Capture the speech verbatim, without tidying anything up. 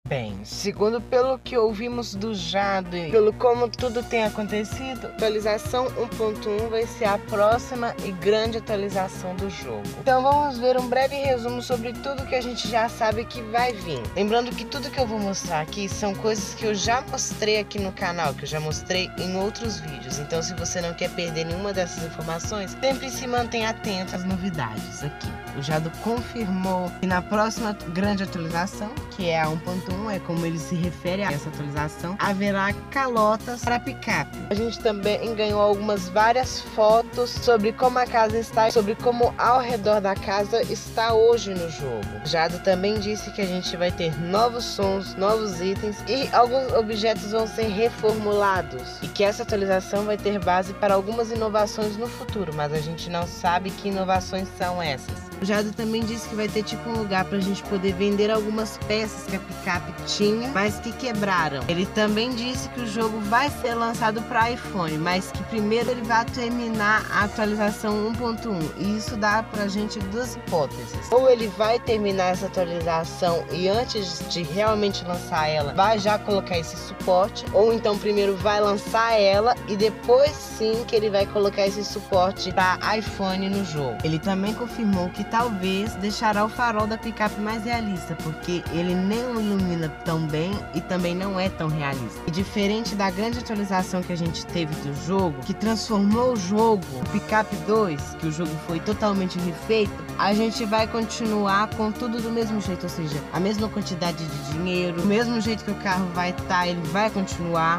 Bem, segundo pelo que ouvimos do Jado e pelo como tudo tem acontecido, a atualização um ponto um vai ser a próxima e grande atualização do jogo. Então vamos ver um breve resumo sobre tudo que a gente já sabe que vai vir. Lembrando que tudo que eu vou mostrar aqui são coisas que eu já mostrei aqui no canal, que eu já mostrei em outros vídeos. Então se você não quer perder nenhuma dessas informações, sempre se mantenha atento às novidades aqui. O Jado confirmou que na próxima grande atualização, que é a um ponto um, é como ele se refere a essa atualização, haverá calotas para picape. A gente também ganhou algumas várias fotos sobre como a casa está, sobre como ao redor da casa está hoje no jogo. Jado também disse que a gente vai ter novos sons, novos itens e alguns objetos vão ser reformulados. E que essa atualização vai ter base para algumas inovações no futuro, mas a gente não sabe que inovações são essas. O Jado também disse que vai ter tipo um lugar pra gente poder vender algumas peças que a picape tinha, mas que quebraram. Ele também disse que o jogo vai ser lançado para iPhone, mas que primeiro ele vai terminar a atualização um ponto um. E isso dá pra gente duas hipóteses. Ou ele vai terminar essa atualização e antes de realmente lançar ela, vai já colocar esse suporte, ou então primeiro vai lançar ela e depois sim que ele vai colocar esse suporte para iPhone no jogo. Ele também confirmou que talvez deixará o farol da picape mais realista, porque ele nem ilumina tão bem e também não é tão realista. E diferente da grande atualização que a gente teve do jogo, que transformou o jogo Picape dois, que o jogo foi totalmente refeito, a gente vai continuar com tudo do mesmo jeito, ou seja, a mesma quantidade de dinheiro, o mesmo jeito que o carro vai estar, ele vai continuar.